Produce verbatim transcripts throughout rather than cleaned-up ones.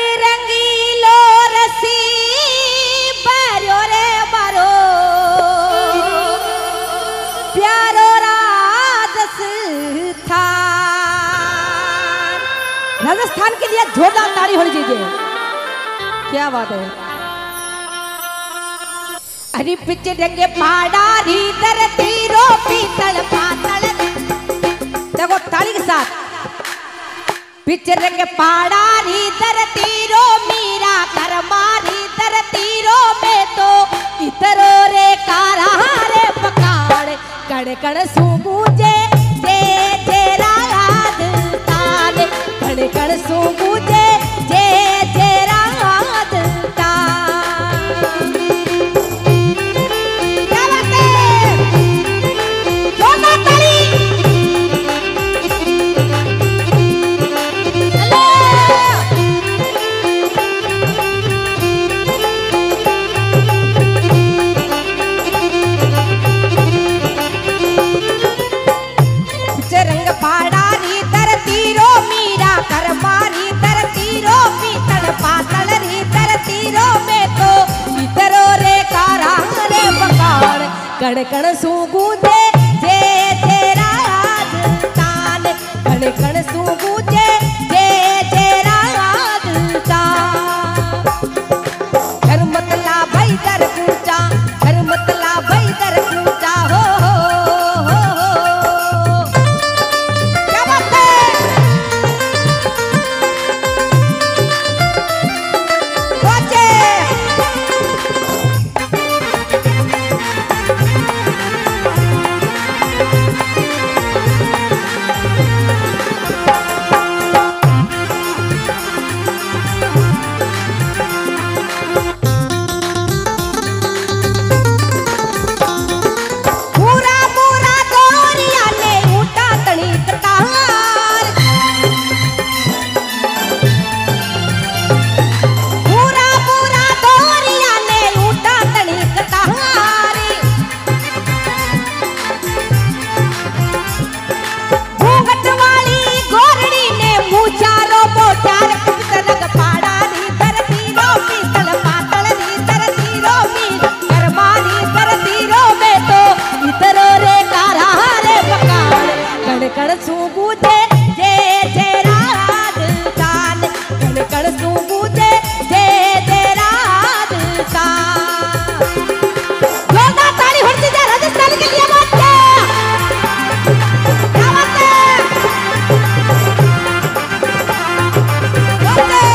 रंगीलो रसी बारो रे बारो प्यारो राजस्थान। राजस्थान के लिए जोरदार ताली होनी चाहिए। क्या बात है। अरे पिच रंगे पहाड़ा री धरती रो पीतल पातल। देखो ताली के साथ। पिच रंग पहाड़ा री धरती रो मीरा कर मारी धरती रो में तो इतरो रे कारा रे पकाड़ कड़ कड़ सूबूजे जे जे राजस्थान कड़ कड़ सूबूजे जे जे राजस्थान। क्या बात है। जोरदार ताली। रंग पहाड़ा री धरती रो मीरा कर मारी धरती रो पीतल पातल री धरती रो में तो इतरो रे कारा रे पकाड़ कड़ कड़ सूबूजे जे जे राजस्थान कड़ कड़ सूबूजे जे जे राजस्थान। घर मतला भाई दर पूजा घर मतला भाई दर पूजा हो हो हो हो। क्या बात है। बच्चे पूरा पूरा गोरिया ने उठा तनी कतार। पूरा पूरा गोरिया ने उठा तनी कतार। घूंघट वाली गोरड़ी ने मूछा रो मोचार रंग पहाड़ा री धरती रो पीतल पातल री धरती रो मीर कर मारी धरती रो में तो इतरो रे कारा रे पकाड़ कड़ कड़ सूबूजे जे जे राजस्थान कड़ कड़ सूबूजे जे जे राजस्थान। जोरदार ताली होनी चाहिए राजस्थान के लिए। बच्चे क्या बात है। बच्चे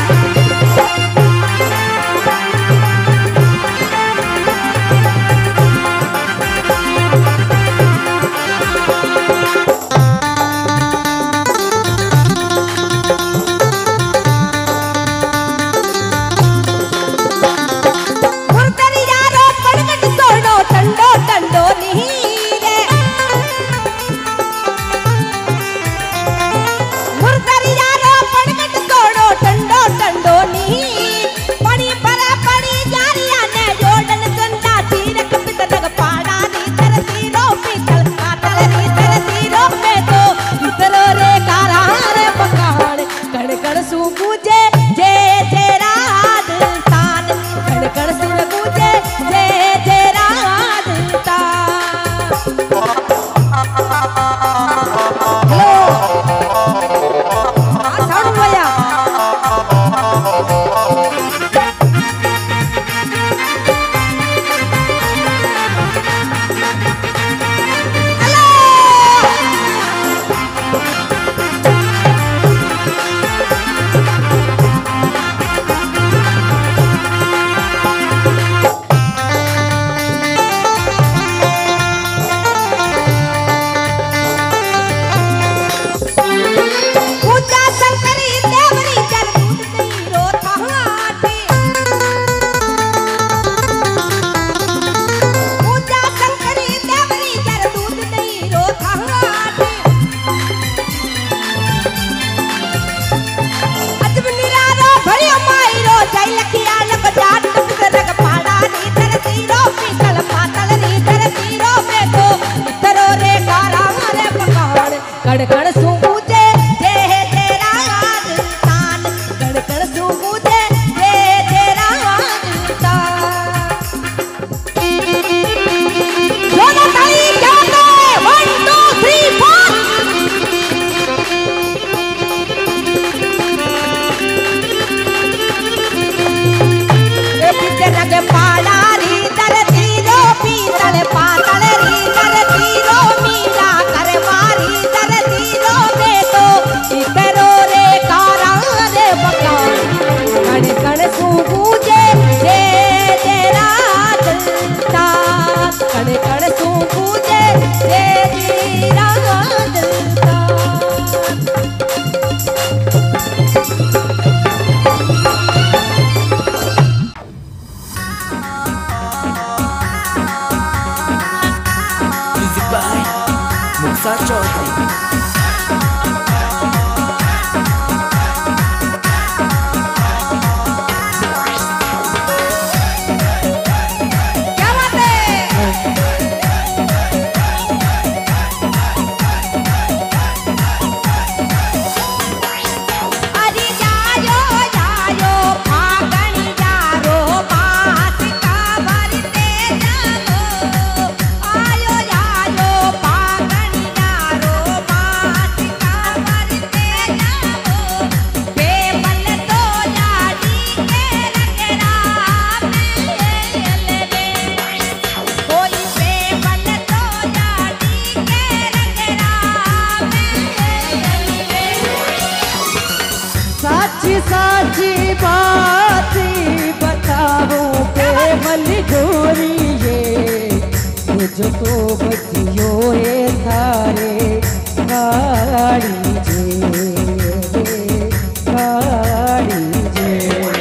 मुर्दरिया रो पड़गट सोनो टंडो टंडो नीरे। मुर्दरिया रो पड़गट सोनो टंडो टंडो नीर पड़ी परा पड़ी जारिया ने जोड़न चंदा तीरक पितल पहाड़ा री धरती रो पीतल पातल री धरती रो में तो इतरो रे कारा रे पकाड़ कड़ कड़ सूबूजे जे जे राजस्थान कड़ कड़ सूबूजे जे जे राजस्थान। हेलो हाँ साउंड भैया। हेलो सू गूंजे जे तेरा दिलता कण कण सू गूंजे जे तेरा दिलता। Music by Muksa Chaudhary। साची बात बताओ प्रेमल गोरी ये जो तो बचियो है थारे गाड़ी जे गाड़ी जे।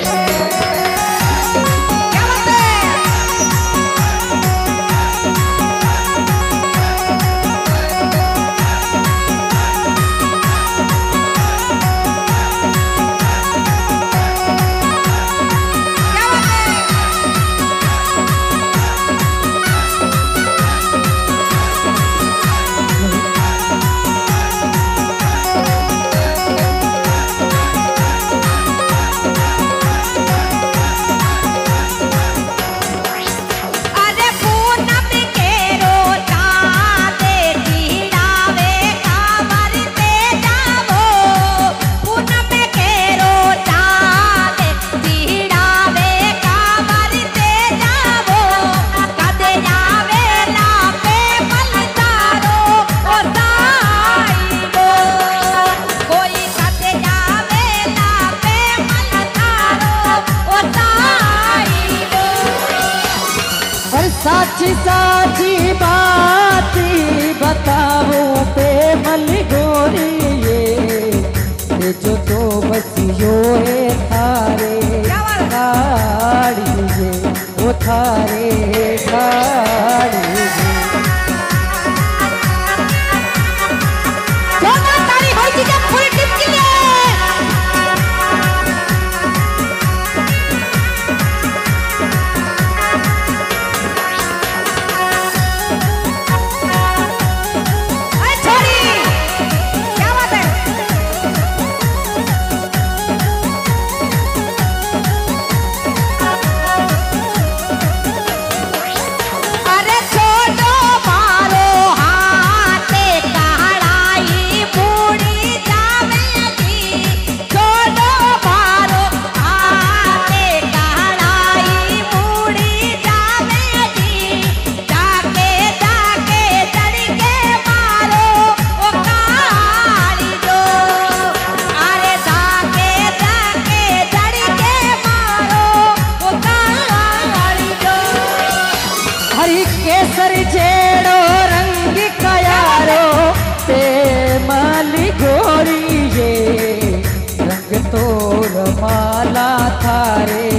साची साची बात बताओ प्रेमल गोरी ये जो तो बसियो है थारे गाड़ी जे वो थारे गाड़ी जे। केसर जेड़ो रंग कयारो प्रेमल गोरी ये रंग तोर माला थारे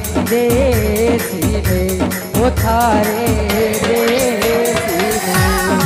देसी में वो थारे देसी में।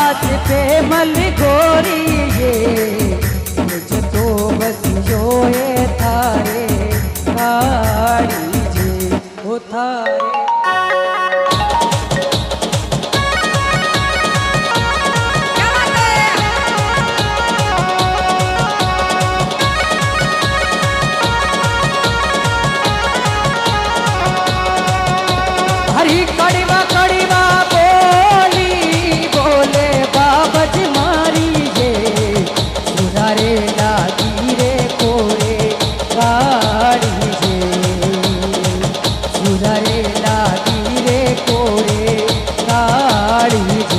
प्रेमल गोरी ये मुझ तो बस जो है गाड़ी जे ओ थारे हरी कड़वा कड़वा बोली बोले बाबज मारी ये सुनारे लागी रे कोरे गाड़ी जे सुनारे लागी रे कोरे गाड़ी जे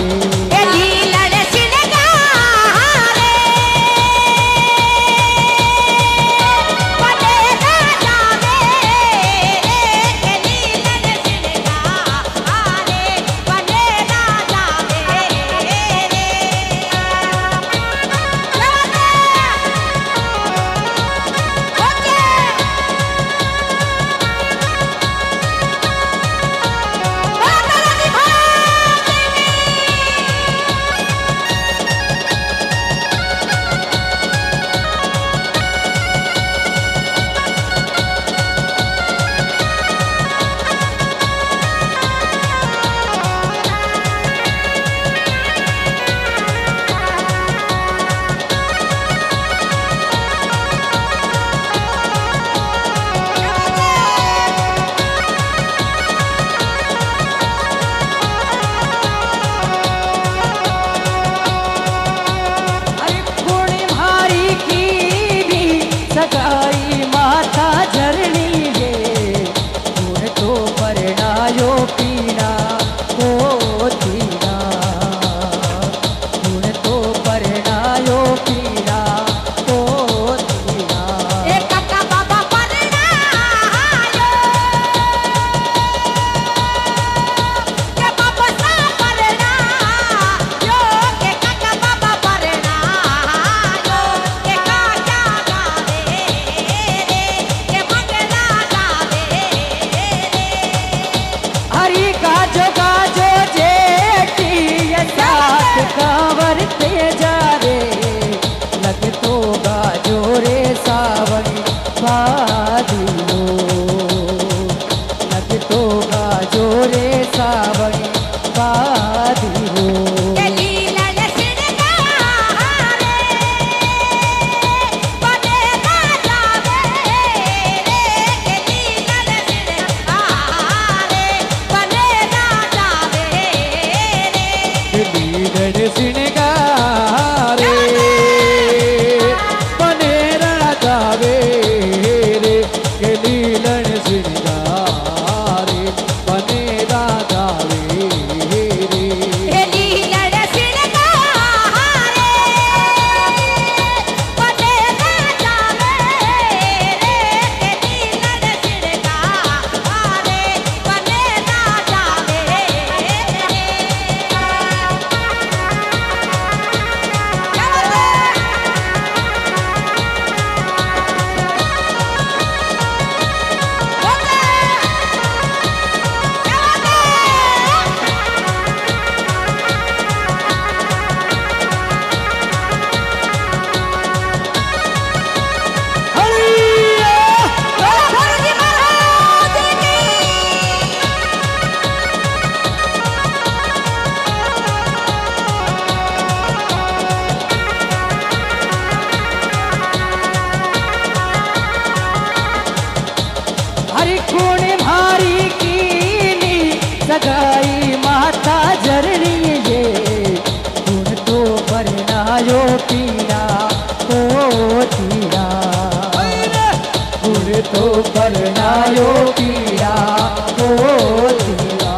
सगाई माता झरनी ये गुण तो परणायो पीना को तीना गुण तो परणायो पीना को तीना हरी गाजो गाजो जेठी ये साथ कांवर ते जा रे लग तो गाजो रे सावणी बादिलो लग तो गाजो रे सावणी बादिलो सिनगारे बनेरा जावे रे गलीलन सिनगारे बनेरा जावे रे हरी खून भारी कीनी सगाई माता झरनी ये गुण तो परनायो पीना को तीना गुण तो परनायो पीना को तीना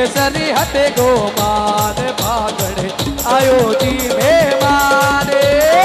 केसरी हटे गो मान भागड़े आयो जी मेहमाने।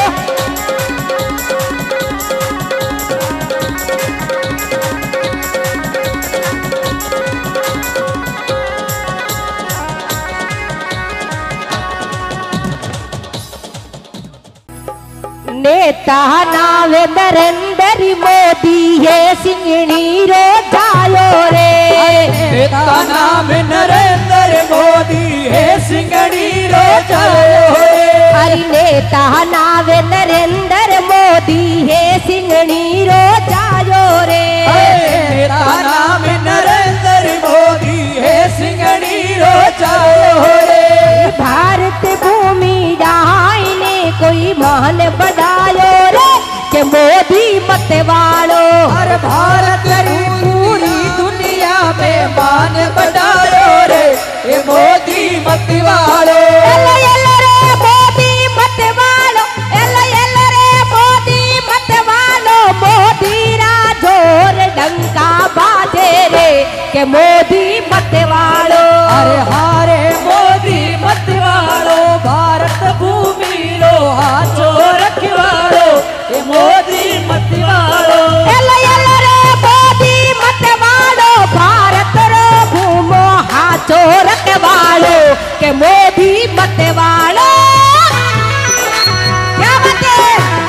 नेता नावे नरेंद्र मोदी है सिंगणी रो जायो रे। नेता नाम नरेंद्र मोदी है सिंगड़ी रो जायो रे। अरे नेता नावे नरेंद्र मोदी है सिंगणी रो जायो रे। नेता नाम नरेंद्र मोदी है सिंगड़ी रो जायो रे। भारत भूमि डाइने कोई मान बढ़ायो रे के मोदी मत वालो। हर भारत री पूरी दुनिया में मान बढ़ायो रे ये मोदी मत वालो। एल एल रे मोदी मत वालो, एल एल रे मोदी मत वालो। मोदी रा जोर डंका बाजे रे के मोदी मत वालो। अरे हारे मोदी मत वालो भारत भूमि रो हाथो रखवालो ये मोदी मत वालो। एल एल रे मोदी मत वालो भारत रो भूमो हाथो रखवालो के मोदी मत वालो। क्या बात है?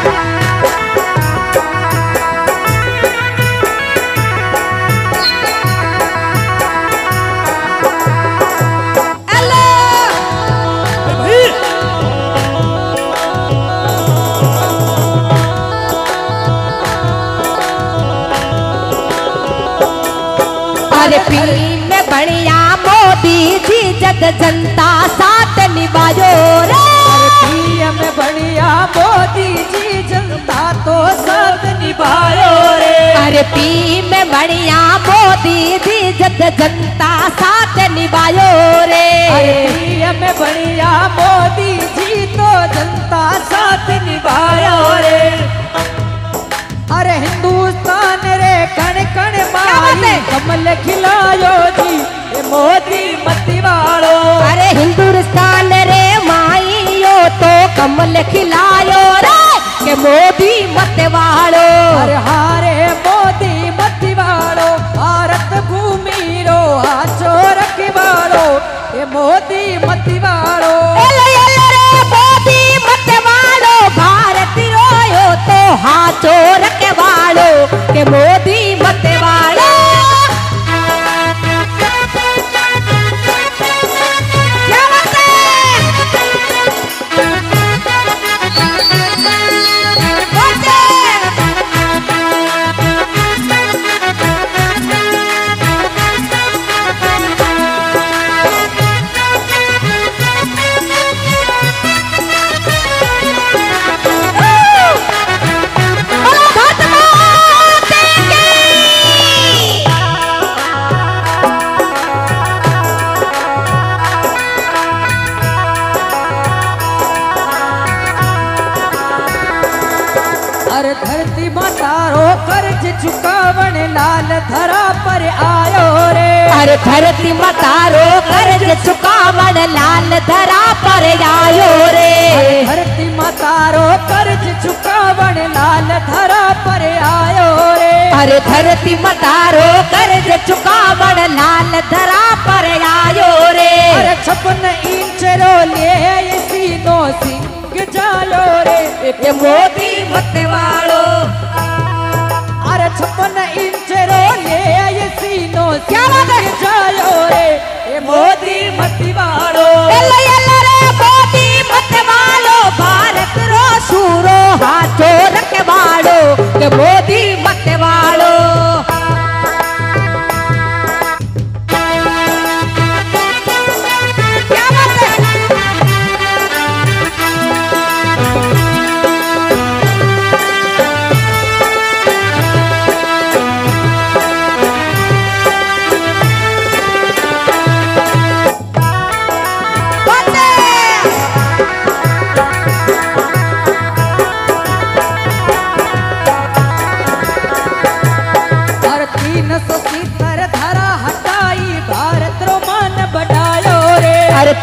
अरे पीन में बढ़िया मोदी जी जग जनता साथ निभायो रे। पीएम बढ़िया मोदी जी जनता तो साथ निभायो रे। अरे पी में बढ़िया मोदी जी जग जनता साथ निभायो रे। पीएम बढ़िया मोदी जी तो जनता साथ निभायो रे। अरे हिंदुस्तान रे कण कण माई कमल खिलायो जी ये मोदी मती वालो। अरे हिंदुस्तान रे माइयो तो कमल खिलायो रे के मोदी मत वालो। अरे हारे मोदी मती वालो भारत भूमि रो हाथो रखवालो ये मोदी मती वालो। एल एल रे मोदी मत वालो भारत रोयो तो हाथो रखवालो के मोदी मत वालो। क्या बात है? बोलते। बोलो भारत माता की। अरे धरती माता रो कर्ज चुकावण लाल धरा पर आयो रे। अरे धरती मतारो कर्ज चुकावण लाल धरा पर आयो रे। धरती माता रो कर्ज चुकावण लाल धरा पर आयो रे। अरे धरती मतारो कर्ज चुकावण लाल धरा पर आयो रे। अरे छप्पन इंच रो ले सीनो सिंह जायो रे ये मोदी मत वालो। अरे छप्पन इंच रो ले सीनो क्या बात है? जायो रे ये मोदी मती वालो। एल एल रे मोदी मत वालो भारत रो सूरो हाथो रखवालो के मोदी मत वालो। क्या बात है? तीन सौ सीतर धरा हटाई भारत रो मान बढ़ायो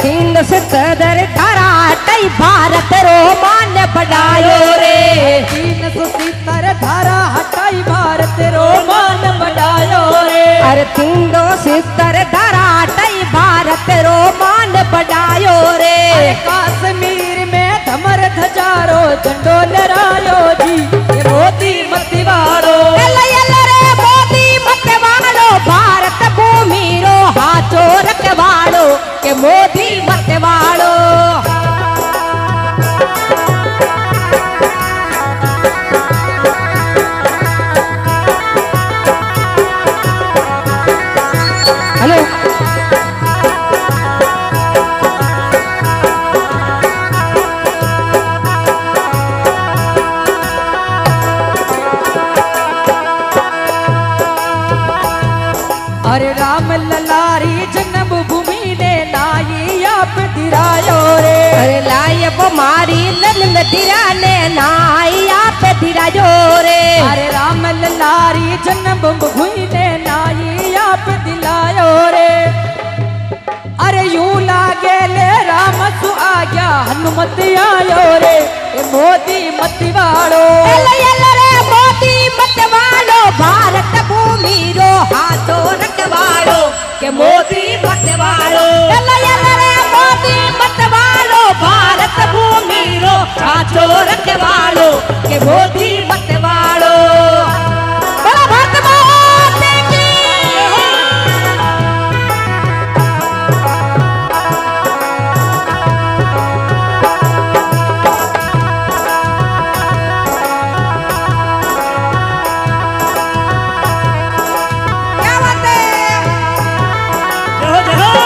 तीन सितर धारा हटाई भारत रो मान बढ़ायो रे। तीन सौ सितर धारा हटाई भारत रो मान बढ़ायो रे। अरे तीन सितर धारा हटाई भारत रो मान बढ़ायो रे। कश्मीर में धमर धजारो झंडो लहरायो जी ये मोदी मत वालो। मोदी मत वालो भारत भूमि रो हाथों रखवालो के मोदी मत वालो। हेलो अरे राम ललारी जन्मभूमि ने लाई आप दिरायो रे। अरे लाई मारी नंद दिरा ने नाई आप दिरायो रे। अरे राम ललारी जन्मभूमि ने लाई आप दिलायो रे। अरे यूं लागे ले राम सु आ गया हनुमत आयो रे ए मोदी मत वालो। मोदी मत वालो भारत भूमि रो हाथों रखवालो के मोदी मत वालो। मोदी मत वालो भारत भूमि रो हाथों रखवालो के मोदी मत वालो। बोलो भारत माता की। क्या बात है? जय हो, जय हो।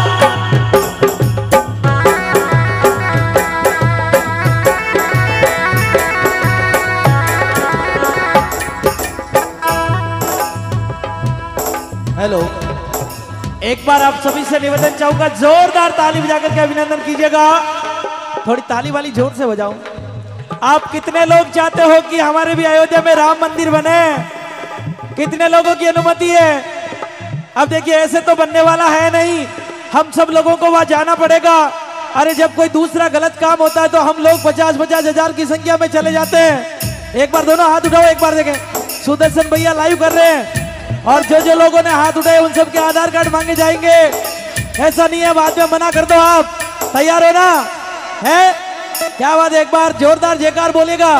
हेलो, एक बार आप सभी से निवेदन चाहूंगा जोरदार ताली बजाकर के अभिनंदन कीजिएगा। थोड़ी ताली वाली जोर से बजाऊं। आप कितने लोग चाहते हो कि हमारे भी अयोध्या में राम मंदिर बने? कितने लोगों की अनुमति है? अब देखिए ऐसे तो बनने वाला है नहीं, हम सब लोगों को वहां जाना पड़ेगा। अरे जब कोई दूसरा गलत काम होता है तो हम लोग पचास पचास हजार की संख्या में चले जाते हैं। एक बार दोनों हाथ उठाओ, एक बार देखें। सुदर्शन भैया लाइव कर रहे हैं और जो जो लोगों ने हाथ उठाए उन सब के आधार कार्ड मांगे जाएंगे। ऐसा नहीं है बाद में मना कर दो। आप तैयार हो ना? है क्या बात है? एक बार जोरदार जयकार बोलेगा।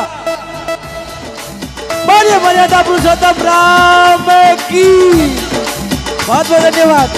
बोलिए मर्यादा पुरुषोत्तम राम की। बहुत बहुत धन्यवाद।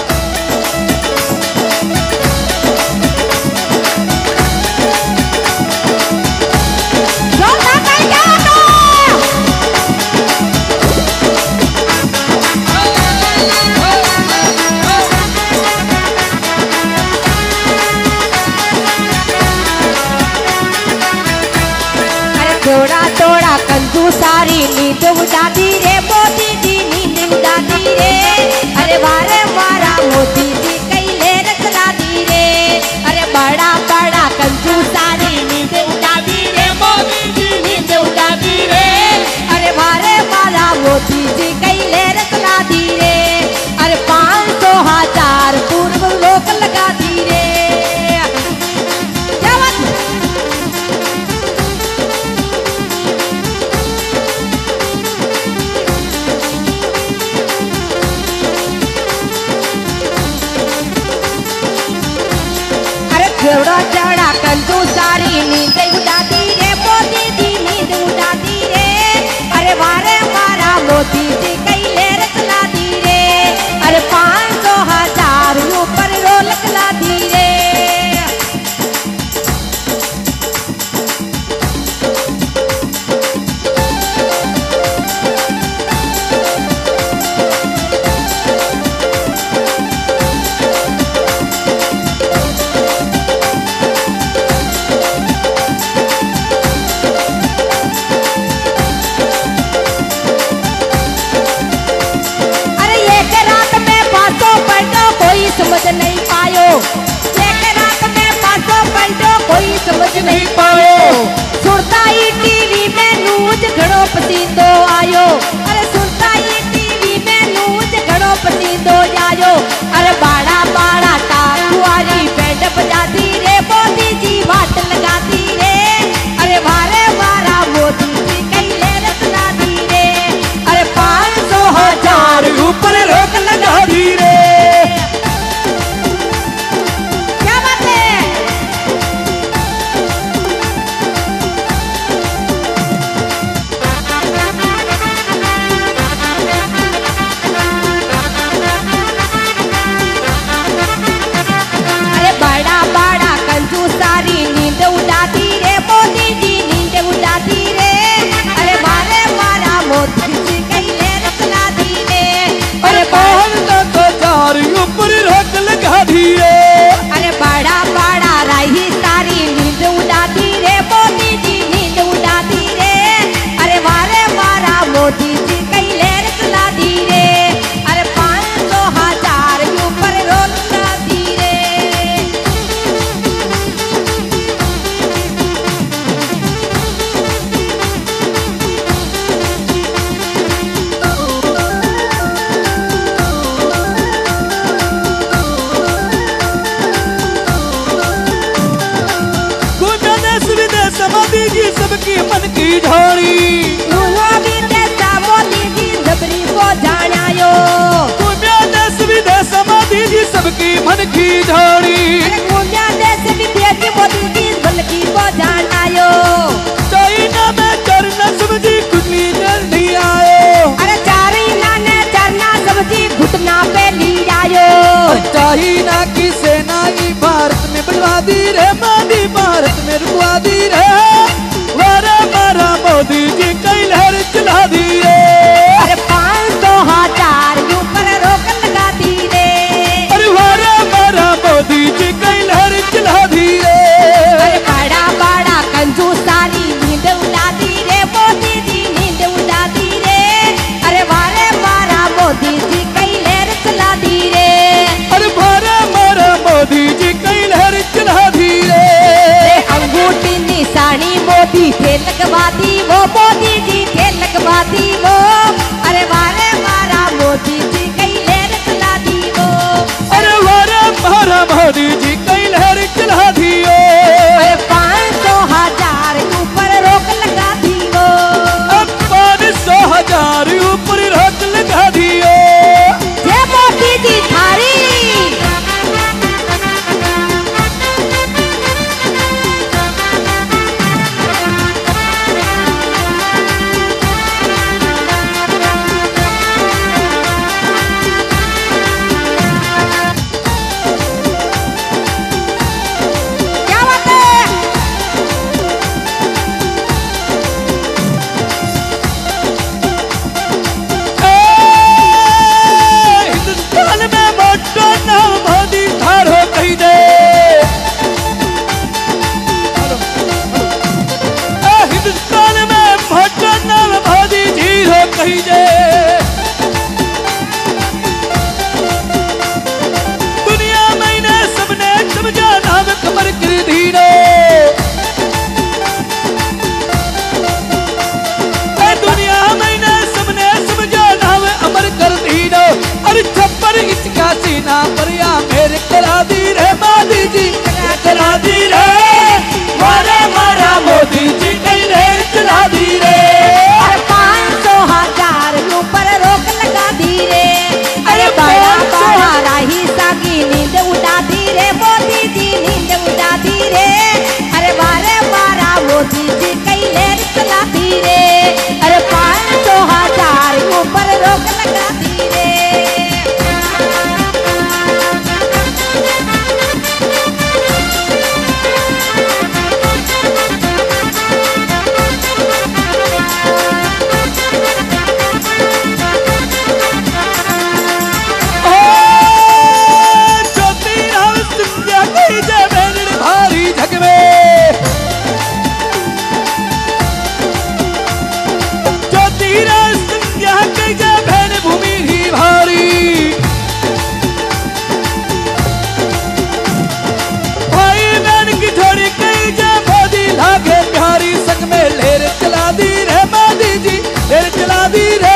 थोड़ा थोड़ा कंजू सारी नींद उड़ाती रे मोदी जी नींद उड़ाती रे। अरे वारे मारा मोदी जी कई ले रचला दी रे। अरे बड़ा बड़ा कंजू सारी नींद उड़ाती रे मोदी जी नींद उड़ाती रे। अरे वारे मारा मोदी जी कई ले रचला दी रे। अरे पाँच सौ हजार पूर्व लोक लगा दी रे। क्या बात? चौड़ा चौड़ा कंजू सारी नींद उड़ाती रे मोदी जी नींद उड़ाती रे। अरे वारे मारा मोदी जी कई ले रचला दी रे। अरे पाँच सौ हजार ऊपर रोलक ला दी रे। समझ नहीं पायो एक रात में पासो पंडो कोई समझ नहीं पायो। सुनता ही टीवी में न्यूज घड़ो पसीदो आयो। अरे सुनता ही टीवी में न्यूज घड़ो पसीदो आयो। अरे बाड़ा बाड़ा टाकुआरी बैंड दी रे। अरे बड़ा बड़ा रही सारी नींद उड़ा दी रे मोदी जी नींद उड़ा दी रे। अरे वारे वारा मोदी जी कई लहर चला दी रे। अरे पाँच सौ हजार ऊपर रोल चला दी रे। मोदी जी सबकी मन की झाड़ी। मोदी देश मोदी जी जबरी को जानायो। देश विदेश मोदी जी सबकी मन की झाड़ी। अरे देश विदेश मोदी जी बल्कि को जानायो। चाइना में चरना समझी कुटनी जल्दी आयो। अरे चाइना ने चरना समझी घुटना पे ली आयो। चाइना की सेना ही भारत में बढ़वा दी रे मोदी भारत में रुकवा दी रे। वारा मारा मोदी जी कई लहर चला दी रे। अरे पाँच सौ हजार ऊपर रोक लगा दी रे। अरे वारा मारा मोदी जी कई लहर चला दी रे। अरे बड़ा बड़ा कंजूस सारी नींद उड़ा दी रे मोदी जी नींद उड़ा दी रे। अरे वारे मारा मोदी जी कई लहर चला दी रे। अरे वारा मारा मोदी जी कई लहर चला दी रे। अंगूठी निशानी मोदी थे लगवा दी वो मोदी जी थे लगवा दी वो। अरे वारे मारा मोदी जी कई लहर चला दी वो। अरे वारा मारा मोदी जी कई लहर चला दी वो। अरे पाँच सौ हजार ऊपर रोक लगा दी वो। अब पाँच सौ हजार ऊपर रोक लगा दी वो। जय मोदी जी थारी। क्या बात है। हिंदुस्तान में वोटो नाम मोदी थारो कही दे। हिंदुस्तान में वोटो नाम मोदी जीरो कही दे। दुनिया में ने सबने समझा नाम खबर कर दी रे। दुनिया में ने सबने समझा नाम अमर कर दी रे। अरे छप्पर इसका सीना पर या मेरे करा दी रे मोदी जी करा दी रे। मारा मारा मोदी जी कई लहर चला दी रे। अरे पाँच सौ हजार ऊपर रोक लगा दी रे। अरे बड़ा बड़ा राही सागी नींद उड़ा दी रे मोदी जी नींद उड़ा दी रे। अरे बारे बारा मोदी जी कई लहर चला दी रे। अरे पाँच सौ हजार ऊपर रोक लगा दी रे। ओ ज्योतिराव सिंधिया की जय भेड़ भारी जग में। ज्योतिराव सिंधिया की जय भेड़ भूमि ही भारी। भाई बहन की जोड़ी कई जय मोदी लागे प्यारी। संग में लहर चला दी रे मोदी जी लहर चला दी रे।